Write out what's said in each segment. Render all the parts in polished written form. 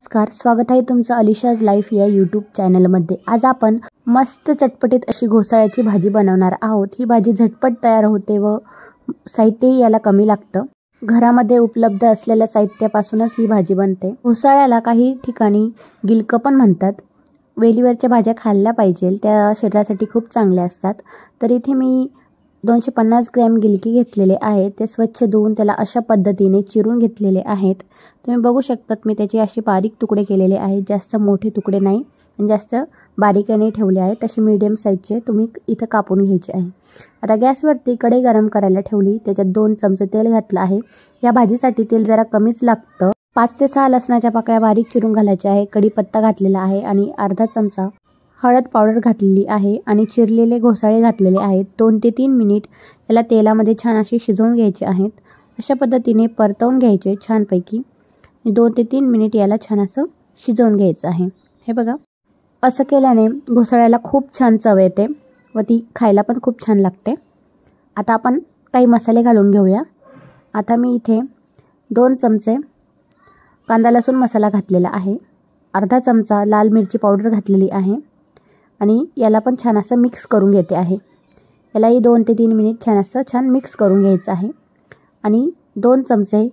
नमस्कार, स्वागत आहे तुमचं अलिशाज लाईफ या यूट्यूब चॅनलमध्ये। आज आपण मस्त चटपटीत अशी घोसाळ्याची भाजी बनवणार आहोत। ही भाजी झटपट तयार होते व साहित्यही याला कमी लागतं। घरामध्ये उपलब्ध असलेल्या साहित्यापासूनच ही भाजी बनते। घोसाळ्याला काही ठिकाणी गिलकं पण म्हणतात। वेलीवरच्या भाज्या खाल्ल्या पाहिजे, त्या शरीरासाठी खूप चांगल्या असतात। तर इथे मी 250 ग्रॅम गिलके घेतलेले आहेत। ते स्वच्छ धुवून त्याला अशा पद्धतीने चिरून घेतलेले आहेत। तुम्ही बघू शकतात मी त्याचे असे बारीक तुकडे केलेले आहेत, जास्त मोठे तुकडे नाही आणि जास्त बारीक नाही ठेवले आहेत। असे मीडियम साईजचे तुम्ही इथं कापून घ्यायचे आहे। आता गॅसवरती कढई गरम करायला ठेवली, त्याच्यात 2 चमचे तेल घातलं आहे। या भाजीसाठी तेल जरा कमीच लागतं। 5 ते 6 लसणाच्या पाकळ्या बारीक चिरून घालायच्या आहे। कढीपत्ता घातलेला आहे आणि अर्धा चमचा हळद पावडर घातलेली आहे आणि चिरलेले घोसाळे घातलेले आहेत। 2 ते 3 मिनिट याला तेलामध्ये छान असे शिजवून घ्यायचे आहेत। अशा पद्धतीने परतवून घ्यायचे छानपैकी। 2 ते 3 मिनिट याला छान असं शिजवून घ्यायचं आहे। हे बघा, असं केल्याने घोसाळ्याला खूप छान चव येते व ती खायला पण खूप छान लागते। आता आपण काही मसाले घालून घेऊया। आता मी इथे 2 चमचे कांदा लसूण मसाला घातलेला आहे। अर्धा चमचा लाल मिरची पावडर घातलेली आहे आणि याला पण छान असं मिक्स करून घेते आहे। यालाही 2 ते 3 मिनिट छान मिक्स करून घ्यायचं आहे। आणि 2 चमचे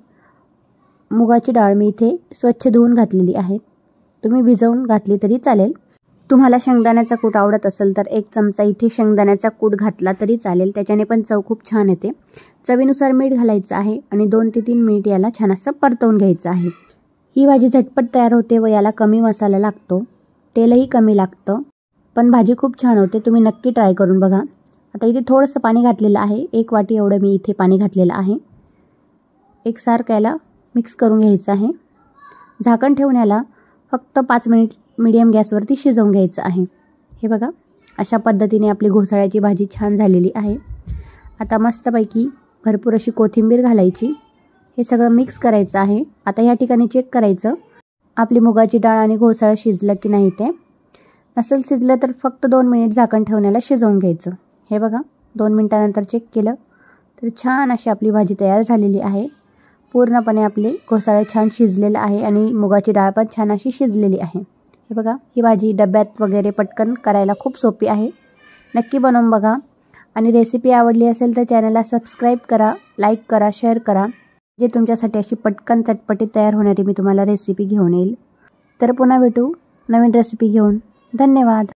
मुगाची डाळ मी इथे स्वच्छ धुवून घातलेली आहे। तुम्ही भिजवून घातली तरी चालेल। तुम्हाला शेंगदाण्याचा कूट आवडत असेल तर 1 चमचा इथे शेंगदाण्याचा कूट घातला तरी चालेल, त्याच्याने पण चव खूप छान येते। चवीनुसार मीठ घालायचं आहे आणि 2 ते 3 मिनिट याला छान असं परतवून घ्यायचं आहे। ही भाजी झटपट तयार होते व याला कमी मसाला लागतो, तेलही कमी लागतं, पण भाजी खूप छान होते। तुम्ही नक्की ट्राय करून बघा। आता इथे थोडंसं पाणी घातलेलं आहे, 1 वाटी एवढं मी इथे पाणी घातलेलं आहे। एकसारखं याला मिक्स करून घ्यायचं आहे। झाकण ठेवून याला फक्त 5 मिनिट मीडियम गॅसवरती शिजवून घ्यायचं आहे। हे बघा, अशा पद्धतीने आपली घोसाळ्याची भाजी छान झालेली आहे। आता मस्तपैकी भरपूर अशी कोथिंबीर घालायची, हे सगळं मिक्स करायचं आहे। आता या ठिकाणी चेक करायचं आपली मुगाची डाळ आणि घोसाळं शिजलं की नाही। ते नसेल शिजलं तर फक्त 2 मिनिट झाकण ठेवून याला शिजवून घ्यायचं। हे बघा, 2 मिनिटानंतर चेक केलं तर छान अशी आपली भाजी तयार झालेली आहे। पूर्णपणे आपले घोसाळे छान शिजलेलं आहे आणि मुगाची डाळ पण छान अशी शिजलेली आहे। हे बघा, ही भाजी डब्यात वगैरे पटकन करायला खूप सोपी आहे। नक्की बनवून बघा आणि रेसिपी आवडली असेल तर चॅनलला सबस्क्राईब करा, लाईक करा, शेअर करा, जे तुमच्यासाठी अशी पटकन चटपटीत तयार होणारी मी तुम्हाला रेसिपी घेऊन येईल। तर पुन्हा भेटू नवीन रेसिपी घेऊन। धन्यवाद।